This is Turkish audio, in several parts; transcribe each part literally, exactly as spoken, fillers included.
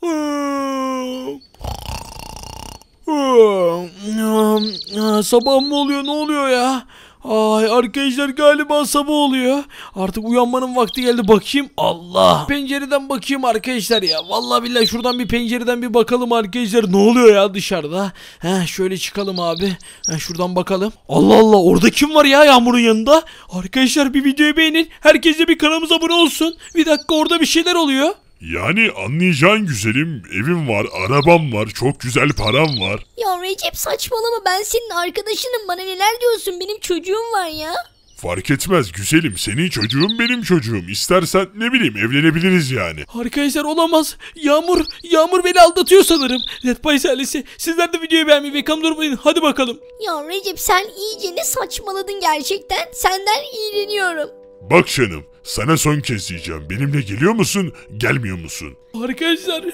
Sabah mı oluyor, ne oluyor ya? Ay arkadaşlar, galiba sabah oluyor. Artık uyanmanın vakti geldi. Bakayım. Allah. Pencereden bakayım arkadaşlar ya. Vallahi billahi şuradan bir pencereden bir bakalım arkadaşlar. Ne oluyor ya dışarıda? Heh, şöyle çıkalım abi. Heh, şuradan bakalım. Allah Allah, orada kim var ya Yağmur'un yanında? Arkadaşlar bir videoyu beğenin. Herkes de bir kanalımıza abone olsun. Bir dakika, orada bir şeyler oluyor. Yani anlayacağın güzelim, evim var, arabam var, çok güzel param var. Ya Recep saçmalama, ben senin arkadaşınım, bana neler diyorsun, benim çocuğum var ya. Fark etmez güzelim, senin çocuğun benim çocuğum. İstersen ne bileyim evlenebiliriz yani. Arkadaşlar olamaz. Yağmur, Yağmur beni aldatıyor sanırım. Netpice ailesi, sizler de videoyu beğenmeyi ve kanalımı unutmayın. Hadi bakalım. Ya Recep sen iyice ne saçmaladın gerçekten, senden iğreniyorum. Bak canım, sana son kez diyeceğim. Benimle geliyor musun, gelmiyor musun? Arkadaşlar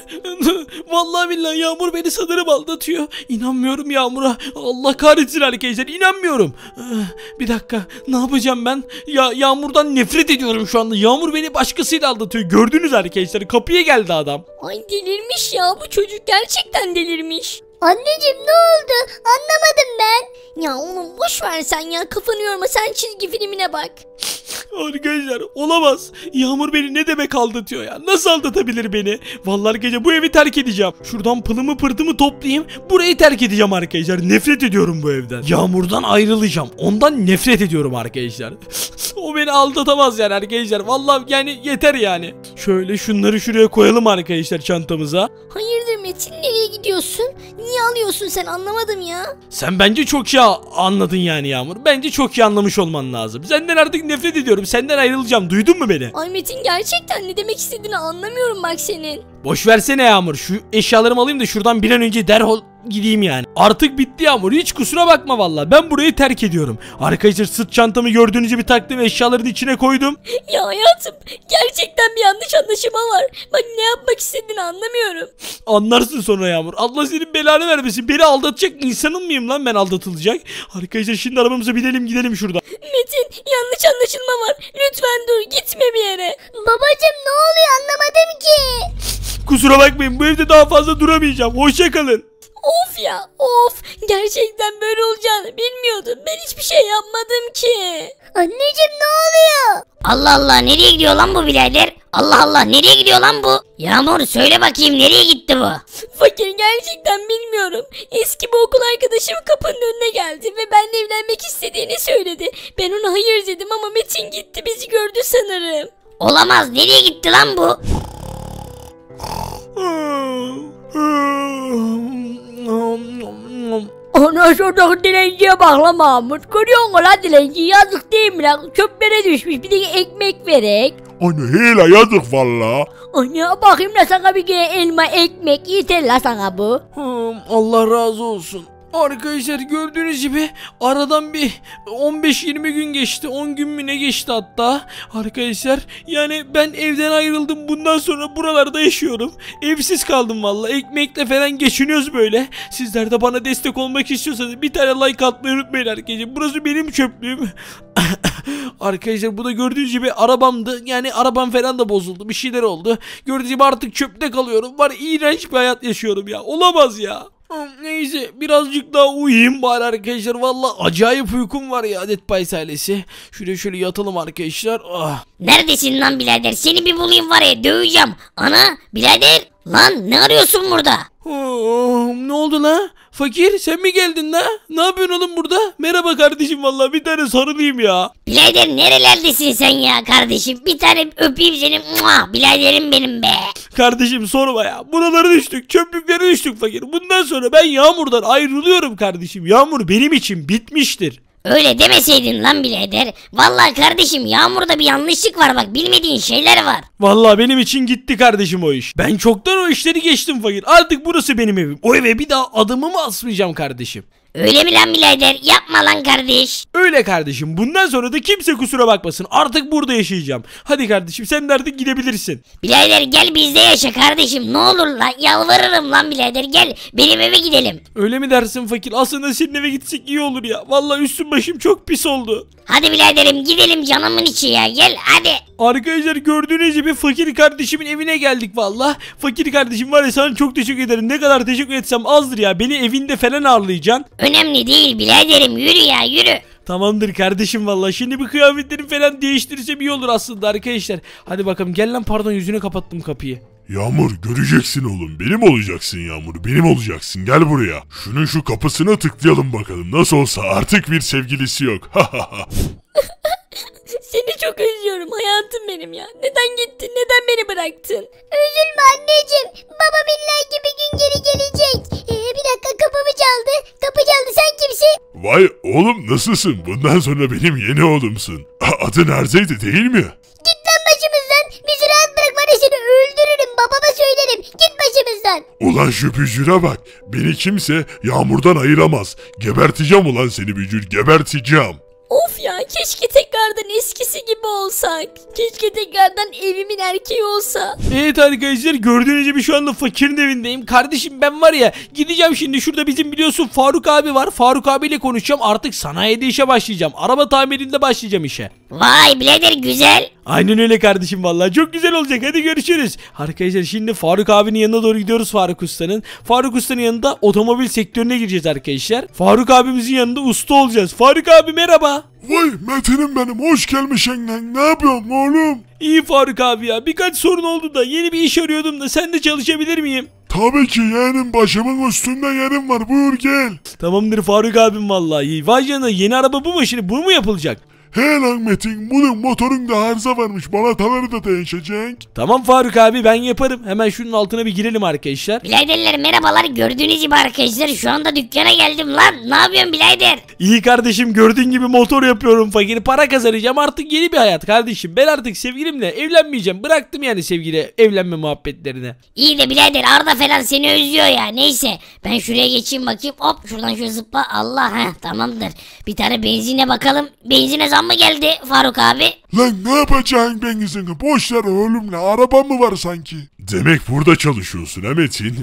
vallahi billahi Yağmur beni sanırım aldatıyor. İnanmıyorum Yağmur'a. Allah kahretsin arkadaşlar, inanmıyorum. Bir dakika, ne yapacağım ben? Ya Yağmur'dan nefret ediyorum şu anda. Yağmur beni başkasıyla aldatıyor. Gördünüz arkadaşlar, kapıya geldi adam. Ay delirmiş ya, bu çocuk gerçekten delirmiş. Anneciğim ne oldu? Anlamadım ben. Ya oğlum boş ver sen ya, kafanı yorma, sen çizgi filmine bak. Arkadaşlar olamaz. Yağmur beni ne demek aldatıyor ya? Nasıl aldatabilir beni? Vallahi arkadaşlar bu evi terk edeceğim. Şuradan pılımı pırtımı toplayayım. Burayı terk edeceğim arkadaşlar. Nefret ediyorum bu evden. Yağmur'dan ayrılacağım. Ondan nefret ediyorum arkadaşlar. O beni aldatamaz yani arkadaşlar. Vallahi yani yeter yani. Şöyle şunları şuraya koyalım arkadaşlar çantamıza. Hayırdır Metin, nereye gidiyorsun? Niye alıyorsun sen, anlamadım ya. Sen bence çok iyi anladın yani Yağmur. Bence çok iyi anlamış olman lazım. Senden artık nefret ediyorum. Senden ayrılacağım. Duydun mu beni? Ay Metin, gerçekten ne demek istediğini anlamıyorum bak senin. Boş versene Yağmur. Şu eşyalarımı alayım da şuradan bir an önce derhal gideyim yani. Artık bitti Yağmur. Hiç kusura bakma vallahi. Ben burayı terk ediyorum. Arkadaşlar sırt çantamı gördüğünüz gibi taktım. Eşyaların içine koydum. Ya hayatım, gerçekten bir yanlış anlaşılma var. Bak ne yapmak istediğini anlamıyorum. Anlarsın sonra Yağmur. Allah senin belanı vermesin. Beni aldatacak insanın mıyım lan ben, aldatılacak? Arkadaşlar şimdi arabamıza binelim gidelim şuradan. Metin, yanlış anlaşılma var. Lütfen dur, gitme bir yere. Babacığım ne oluyor, anlamadım ki. Kusura bakmayın, bu evde daha fazla duramayacağım. Hoşça kalın. Of ya of, gerçekten böyle olacağını bilmiyordum. Ben hiçbir şey yapmadım ki. Anneciğim ne oluyor? Allah Allah, nereye gidiyor lan bu birader? Allah Allah, nereye gidiyor lan bu? Yağmur söyle bakayım, nereye gitti bu? Fakir, gerçekten bilmiyorum. Eski bir okul arkadaşım kapının önüne geldi ve benimle evlenmek istediğini söyledi. Ben ona hayır dedim ama Metin gitti, bizi gördü sanırım. Olamaz, nereye gitti lan bu? Ana şuradaki dilenciye bak lan Mahmut. Görüyor musun lan dilenci? Yazık değil mi lan? Çöplere düşmüş, bir de ekmek verek. Ana hele yazık valla. Ana bakayım da sana bir elma ekmek yeter la sana bu. Hmm, Allah razı olsun. Arkadaşlar gördüğünüz gibi aradan bir on beş yirmi gün geçti, on gün mü ne geçti hatta. Arkadaşlar yani ben evden ayrıldım, bundan sonra buralarda yaşıyorum. Evsiz kaldım vallahi, ekmekle falan geçiniyoruz böyle. Sizler de bana destek olmak istiyorsanız bir tane like atmayı unutmayın arkadaşlar. Burası benim çöplüğüm. Arkadaşlar bu da gördüğünüz gibi arabamdı. Yani arabam falan da bozuldu, bir şeyler oldu. Gördüğünüz gibi artık çöpte kalıyorum. Var, iğrenç bir hayat yaşıyorum ya, olamaz ya. Neyse birazcık daha uyuyayım bari arkadaşlar. Vallahi acayip uykum var ya Netpice ailesi. Şuraya şöyle yatalım arkadaşlar. Ah. Neredesin lan birader? Seni bir bulayım var ya, döveceğim. Ana birader, lan ne arıyorsun burada? Oh, ne oldu la? Fakir sen mi geldin la? Ne yapıyorsun oğlum burada? Merhaba kardeşim, vallahi bir tane sarılayım ya. Birader nerelerdesin sen ya kardeşim? Bir tane öpeyim seni. Muah, biraderim benim be. Kardeşim sorma ya. Buralara düştük, çöplüklere düştük fakir. Bundan sonra ben Yağmur'dan ayrılıyorum kardeşim. Yağmur benim için bitmiştir. Öyle demeseydin lan birader. Vallahi kardeşim, Yağmur'da bir yanlışlık var, bak bilmediğin şeyler var. Vallahi benim için gitti kardeşim o iş. Ben çoktan o işleri geçtim fakir. Artık burası benim evim. O eve bir daha adımımı asmayacağım kardeşim. Öyle mi lan birader? Yapma lan kardeş. Öyle kardeşim, bundan sonra da kimse kusura bakmasın, artık burada yaşayacağım. Hadi kardeşim, sen de artık gidebilirsin. Birader gel bizde yaşa kardeşim, ne olur lan, yalvarırım lan birader, gel benim eve gidelim. Öyle mi dersin fakir? Aslında senin eve gitsek iyi olur ya. Vallahi üstüm başım çok pis oldu. Hadi biraderim gidelim, canımın içi ya, gel hadi. Arkadaşlar gördüğünüz gibi fakir kardeşimin evine geldik valla. Fakir kardeşim var ya, sana çok teşekkür ederim. Ne kadar teşekkür etsem azdır ya. Beni evinde falan ağırlayacaksın. Önemli değil biraderim, yürü ya yürü. Tamamdır kardeşim valla. Şimdi bir kıyafetlerimi falan değiştirsem iyi olur aslında arkadaşlar. Hadi bakalım, gel lan, pardon, yüzüne kapattım kapıyı. Yağmur göreceksin oğlum. Benim olacaksın Yağmur. Benim olacaksın. Gel buraya. Şunun şu kapısına tıklayalım bakalım. Nasıl olsa artık bir sevgilisi yok. Seni çok özlüyorum hayatım benim ya. Neden gittin? Neden beni bıraktın? Üzülme anneciğim. Babam illa ki bir gün geri gelecek. Ee, bir dakika, kapımı çaldı. Kapı çaldı, sen kimsin? Vay oğlum, nasılsın? Bundan sonra benim yeni oğlumsun. Adın Erzeydi değil mi? Git lan başımızdan. Bizi rahat bırak, var ya seni öldürürüm. Babama söylerim. Git başımızdan. Ulan şu bücüre bak. Beni kimse Yağmur'dan ayıramaz. Geberteceğim ulan seni bücür. Geberteceğim. Of ya, keşke tekrardan eskisi gibi olsak. Keşke tekrardan evimin erkeği olsa. Evet arkadaşlar, gördüğünüz gibi şu anda fakirin evindeyim. Kardeşim ben var ya, gideceğim şimdi, şurada bizim biliyorsun Faruk abi var. Faruk abiyle konuşacağım, artık sanayide işe başlayacağım. Araba tamirinde başlayacağım işe. Vay birader güzel. Aynen öyle kardeşim, vallahi çok güzel olacak, hadi görüşürüz. Arkadaşlar şimdi Faruk abinin yanına doğru gidiyoruz, Faruk Usta'nın. Faruk Usta'nın yanında otomobil sektörüne gireceğiz arkadaşlar. Faruk abimizin yanında usta olacağız. Faruk abi merhaba. Vay Metin'im benim, hoş gelmişsin lan. Ne yapıyorsun oğlum? İyi Faruk abi ya, birkaç sorun oldu da yeni bir iş arıyordum da, sen de çalışabilir miyim? Tabii ki yeğenim, başımın üstünde yerim var, buyur gel. Tamamdır Faruk abim, vallahi iyi. Vay canına, yeni araba bu mu şimdi, bu mu yapılacak? He lan Metin, bunun motorunda arıza varmış, balataları da değişecek. Tamam Faruk abi, ben yaparım. Hemen şunun altına bir girelim arkadaşlar. Biraderler merhabalar, gördüğünüz gibi arkadaşlar şu anda dükkana geldim lan. Ne yapıyorsun birader? İyi kardeşim, gördüğün gibi motor yapıyorum fakir. Para kazanacağım, artık yeni bir hayat kardeşim. Ben artık sevgilimle evlenmeyeceğim. Bıraktım yani sevgili evlenme muhabbetlerini. İyi de birader Arda falan seni özlüyor ya, neyse. Ben şuraya geçeyim bakayım, hop şuradan şöyle zıpla. Allah, heh tamamdır. Bir tane benzine bakalım. Benzine zam mı geldi Faruk abi? Lan ne yapacaksın benzini? Boş ver oğlum, ne araba mı var sanki? Demek burada çalışıyorsun ha Metin?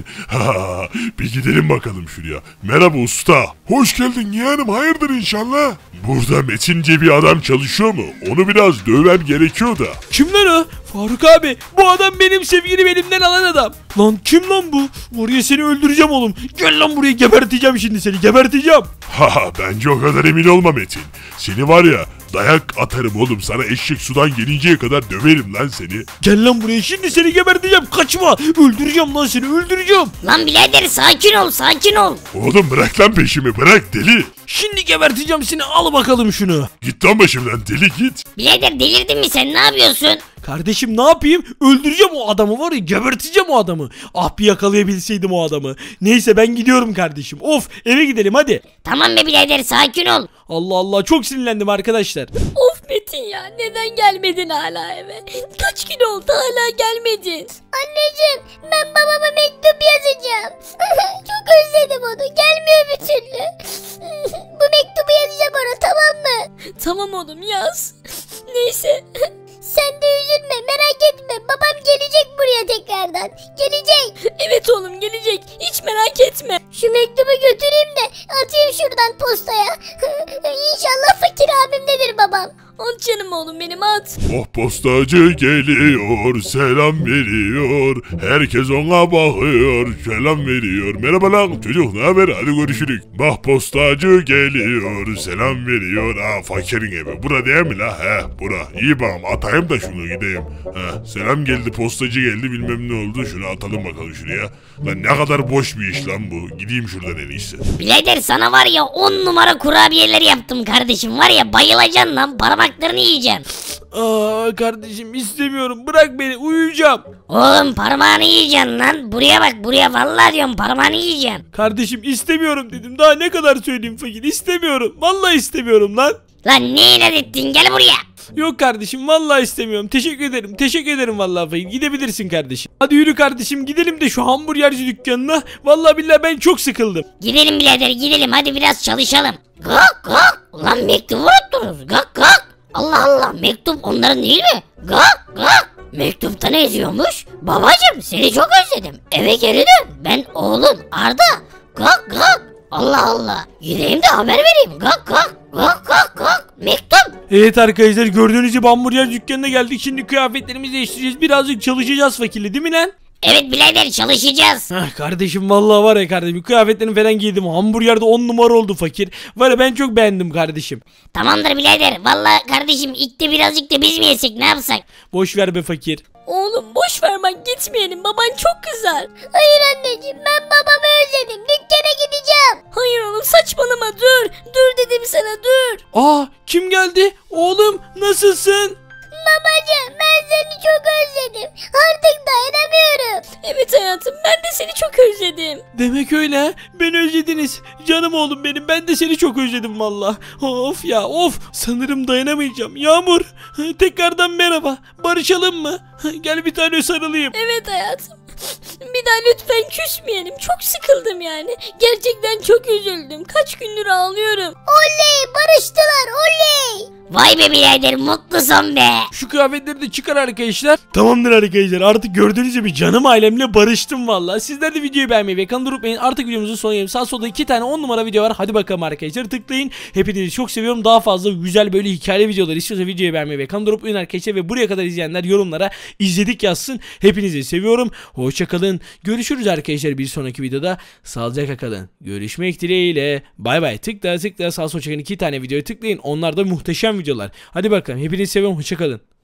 Bir gidelim bakalım şuraya. Merhaba usta. Hoş geldin yeğenim, hayırdır inşallah? Burada Metin diye bir adam çalışıyor mu? Onu biraz dövmem gerekiyor da. Kim lan o? Faruk abi, bu adam benim sevgilim elimden alan adam. Lan kim lan bu? Buraya seni öldüreceğim oğlum. Gel lan buraya, geberteceğim şimdi seni, geberteceğim. Ha bence o kadar emin olma Metin. Seni var ya, dayak atarım oğlum, sana eşek sudan gelinceye kadar döverim lan seni. Gel lan buraya, şimdi seni geberteceğim, kaçma. Öldüreceğim lan seni, öldüreceğim. Lan birader sakin ol sakin ol. Oğlum bırak lan peşimi, bırak deli. Şimdi geberteceğim seni, al bakalım şunu. Git lan başımdan deli, git. Birader delirdin mi sen, ne yapıyorsun? Kardeşim ne yapayım? Öldüreceğim o adamı, var ya, geberteceğim o adamı. Ah bir yakalayabilseydim o adamı. Neyse ben gidiyorum kardeşim. Of, eve gidelim hadi. Tamam be birader sakin ol. Allah Allah, çok sinirlendim arkadaşlar. Of Metin ya, neden gelmedin hala eve? Kaç gün oldu hala gelmedin. Anneciğim, ben babama mektup yazacağım. Çok özledim onu. Gelmiyor bir türlü. Bu mektubu yazacağım ona, tamam mı? Tamam oğlum, yaz. Neyse. Sen de üzülme, merak etme. Babam gelecek buraya tekrardan. Gelecek. Evet oğlum, gelecek. Hiç merak etme. Şu mektubu götüreyim de atayım şuradan postaya. İnşallah fakir abimdedir babam. At canım oğlum benim, at. Oh postacı geliyor, selam veriyor. Herkes ona bakıyor, selam veriyor. Merhaba lan çocuk, ne haber? Hadi görüşürük. Bak postacı geliyor, selam veriyor. Ha fakirin evi. Bura değil mi la? He bura. İyi bakalım, atayım da şunu gideyim. He selam geldi, postacı geldi, bilmem ne oldu. Şunu atalım bakalım şuraya. Lan ne kadar boş bir iş lan bu. Gideyim şuradan en iyisi. Birader sana var ya on numara kurabiyeler yaptım kardeşim, var ya bayılacaksın lan, parmaklarını yiyeceksin. Aa kardeşim istemiyorum, bırak beni, uyuyacağım. Oğlum parmağını yiyeceksin lan, buraya bak buraya, vallahi diyorum parmağını yiyeceksin. Kardeşim istemiyorum dedim, daha ne kadar söyleyeyim fakir, istemiyorum. Vallahi istemiyorum lan. Lan ne inat ettin, gel buraya. Yok kardeşim vallahi istemiyorum. Teşekkür ederim. Teşekkür ederim vallahi fakir. Gidebilirsin kardeşim. Hadi yürü kardeşim gidelim de şu hamburgerci dükkanına. Vallahi billahi ben çok sıkıldım. Gidelim birader gidelim, hadi biraz çalışalım. Gak gak. Ulan mektubu unuttunuz. Gak gak. Allah Allah, mektup onların değil mi? Gak gak. Mektupta ne yazıyormuş? Babacım seni çok özledim. Eve geri dön. Ben oğlun Arda. Gak gak. Allah Allah. Gideyim de haber vereyim. Gak gak. Gak gak gak. Mektup. Evet arkadaşlar gördüğünüz gibi hamburger dükkanına geldik. Şimdi kıyafetlerimizi değiştireceğiz. Birazcık çalışacağız fakirle değil mi lan? Evet birader çalışacağız. Hah kardeşim vallahi var ya kardeşim kıyafetlerini falan giydim. Hamburger de on numara oldu fakir. Var ya ben çok beğendim kardeşim. Tamamdır birader. Vallahi kardeşim ilk de birazcık da biz mi yesek, ne yapsak? Boş ver be fakir. Oğlum boş ver bak gitmeyelim baban çok kızar. Hayır anneciğim, ben babamı özledim. Dükkana gideceğim. Hayır oğlum saçmalama dur. Dur dedim sana dur. Aa kim geldi? Oğlum nasılsın? Babacığım, ben seni çok özledim. Artık dayanamıyorum. Evet hayatım ben de seni çok özledim. Demek öyle ha? Beni özlediniz. Canım oğlum benim. Ben de seni çok özledim valla. Of ya of. Sanırım dayanamayacağım. Yağmur. Tekrardan merhaba. Barışalım mı? Gel bir tane sarılayım. Evet hayatım. Bir daha lütfen küsmeyelim. Çok sıkıldım yani. Gerçekten çok üzüldüm. Kaç gündür ağlıyorum. Oley, barıştılar, oley. Vay be birader, mutlu son be. Şu kıyafetleri de çıkar arkadaşlar. Tamamdır arkadaşlar. Artık gördüğünüz gibi canım ailemle barıştım valla. Sizler de videoyu beğenmeyi ve kanalı unutmayın. Artık videomuzun sonuna geldim. Sağ solda iki tane on numara video var. Hadi bakalım arkadaşlar. Tıklayın. Hepinizi çok seviyorum. Daha fazla güzel böyle hikayeli videolar istiyorsa videoyu beğenmeyi ve kanalı unutmayın arkadaşlar. Ve buraya kadar izleyenler yorumlara izledik yazsın. Hepinizi seviyorum. Hoşçakalın. Görüşürüz arkadaşlar bir sonraki videoda. Sağlıcakla kalın. Görüşmek dileğiyle. Bay bay. Tıkla tıkla sağ sol çeken iki tane videoya tıklayın. Onlar da muhteşem videolar. Hadi bakalım. Hepinizi seviyorum. Hoşçakalın.